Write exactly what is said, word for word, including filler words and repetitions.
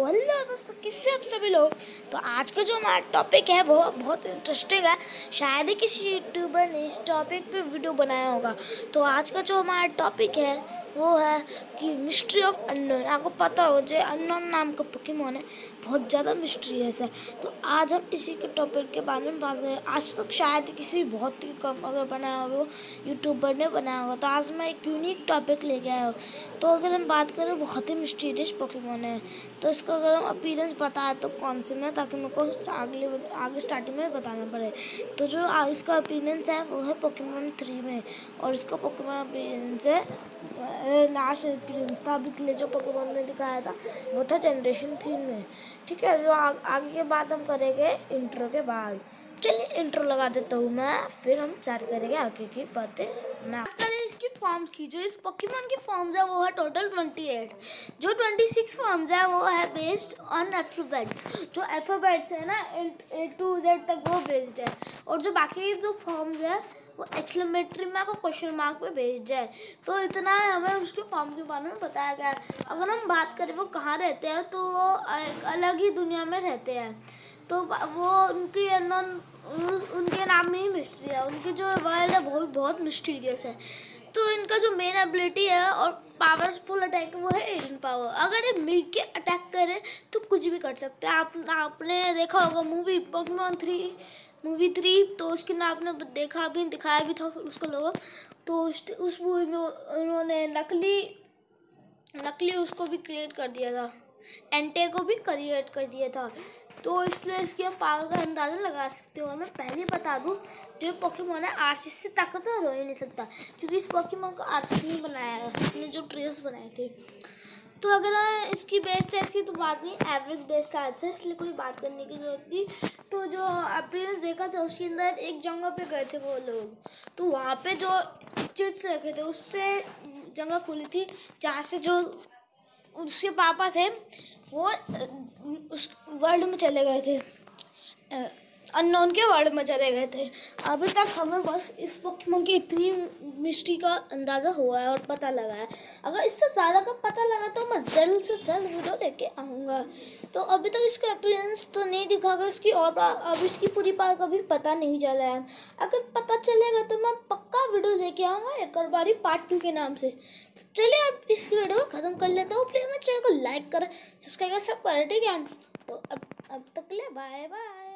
Hello दोस्तों, कैसे आप सभी लोग। तो आज का जो हमारा टॉपिक है वो बहुत इंटरेस्टिंग है। शायद ही किसी यूट्यूबर ने इस टॉपिक पे वीडियो बनाया होगा। तो आज का जो हमारा टॉपिक है वो है कि मिस्ट्री ऑफ अननोन। आपको पता होगा जो अननोन नाम का पोकेमोन है बहुत ज़्यादा मिस्ट्रियस है। तो आज हम इसी के टॉपिक के बारे में बात करें। आज तक शायद किसी बहुत ही कम अगर बनाया होगा वो यूट्यूबर ने बनाया होगा। तो आज मैं एक यूनिक टॉपिक लेके आया हूँ। तो अगर हम बात करें बहुत ही मिस्टीरियस पोकेमोन है। तो इसका अगर हम अपीयरेंस बताए तो कौन से में, ताकि मेरे को आगे आगे स्टार्टिंग में बताना पड़े। तो जो इसका अपीयरेंस है वो है पोकेमोन थ्री में, और इसका पोकेमोन अपीयरेंस है लास्ट अपीयरेंस था अभी के लिए जो पोकेमोन ने दिखाया था वो था जनरेशन थ्री में। ठीक है, जो आ, आगे के बाद हम करेंगे इंट्रो के बाद। चलिए इंट्रो लगा देता हूँ मैं, फिर हम स्टार्ट करेंगे आगे की बातें। मैं करें इसकी फॉर्म्स की, जो इस पोकेमोन की फॉर्म्स है वो है टोटल ट्वेंटी एट। जो ट्वेंटी सिक्स फॉर्म्स है वो है बेस्ड ऑन अल्फाबेट्स। जो अल्फाबेट्स है ना ए टू जेड तक वो बेस्ड है, और जो बाकी दो फॉर्म्स है वो एक्सक्लेमेटरी मार्क और क्वेश्चन मार्क पे बेस्ड है। तो इतना हमें उसके फॉर्म के बारे में बताया गया है। अगर हम बात करें वो कहाँ रहते हैं तो वो एक अलग ही दुनिया में रहते हैं। तो वो उनकी अननोन उनके नाम में ही मिस्ट्री है। उनकी जो वर्ल्ड है वो बहुत मिस्टीरियस है। तो इनका जो मेन एबिलिटी है और पावरफुल अटैक वो है एडन पावर। अगर ये मिल के अटैक करे तो कुछ भी कर सकते हैं। आप आपने देखा होगा movie Pokemon three movie three तो उसके नाम आपने देखा भी दिखाया भी था उसको लोगों। तो उस उस मूवी में उन्होंने नकली नकली उसको भी क्रिएट कर दिया था, एंटे को भी क्रिएट कर दिया था। तो इसलिए इसके हम पावर का अंदाज़ा लगा सकते हो। मैं पहले ही बता दूँ, जो पोकेमोन है आरसीस से ताकतवर हो ही नहीं सकता, क्योंकि इस पोकेमोन को आरसीस ने बनाया है, उसने जो ट्रेस बनाए थे। तो अगर इसकी बेस्ट स्टैट्स की तो बात नहीं, एवरेज बेस्ट स्टैट्स है, इसलिए कोई बात करने की जरूरत नहीं। तो जो अपीयरेंस देखा था उसके अंदर एक जगह पे गए थे वो लोग, तो वहाँ पे जो चिट्स रखे थे उससे जगह खुली थी जहाँ से जो उसके पापा थे वो उस वर्ल्ड में चले गए थे, अननोन के वर्ल्ड में चले गए थे। अभी तक हमें बस इस पोकेमोन की इतनी मिस्ट्री का अंदाज़ा हुआ है और पता लगा है। अगर इससे ज़्यादा का पता लगा तो मैं जल्द से जल्द वीडियो लेके आऊँगा। तो अभी तक इसका अपीयरेंस तो नहीं दिखागा इसकी, और अब इसकी पूरी पावर का भी पता नहीं चला है। अगर पता चलेगा तो मैं पक्का वीडियो लेके आऊँगा एक और बारी पार्ट टू के नाम से। तो चलिए अब इस वीडियो को ख़त्म कर लेता हूँ। प्लीज़ मेरे चैनल को लाइक करें, सब्सक्राइब करें, सब करें, ठीक है। तो अब अब तक ले बाय बाय।